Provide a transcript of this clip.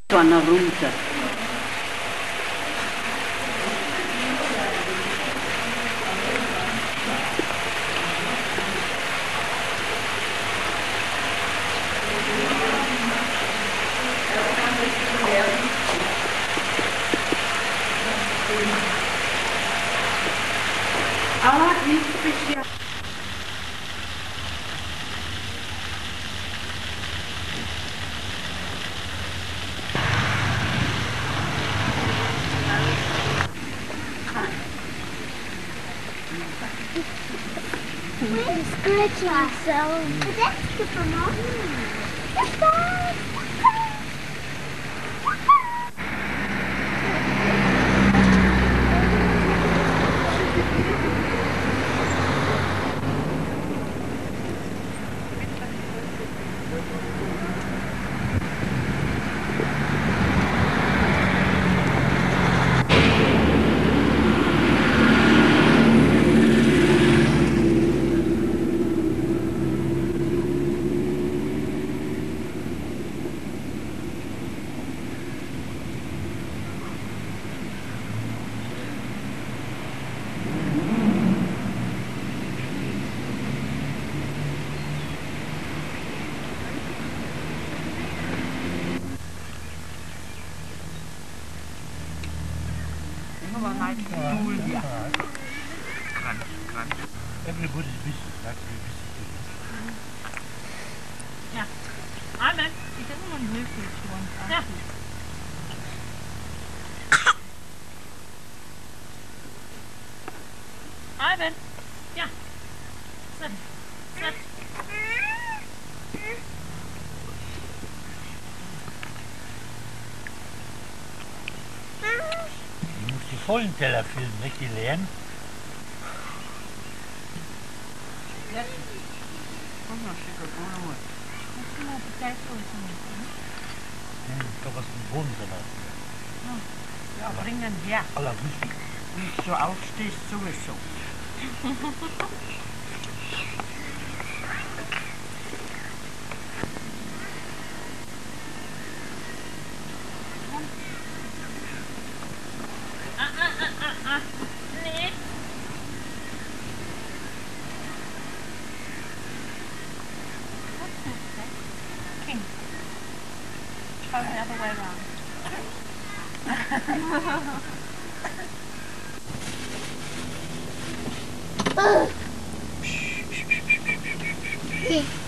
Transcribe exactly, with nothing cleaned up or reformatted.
Tonne runter. Aber nicht speziell. Scratch myself. That's good for mom. That's fine. Everybody's busy. That's very busy. Ja. Amen. Ich habe immer einen Hilfe schon. Ja. Amen. Ja. Sit. Sit. Du musst die vollen Teller filmen, nicht die leeren. Hm, doch was mit Bohnensalat. Ja, bringen wir. Allerwichtig. Wenn du so aufstehst, sowieso. Ah, ah, ah, ah, ah. Nee. King. Try the other way around. Yeah.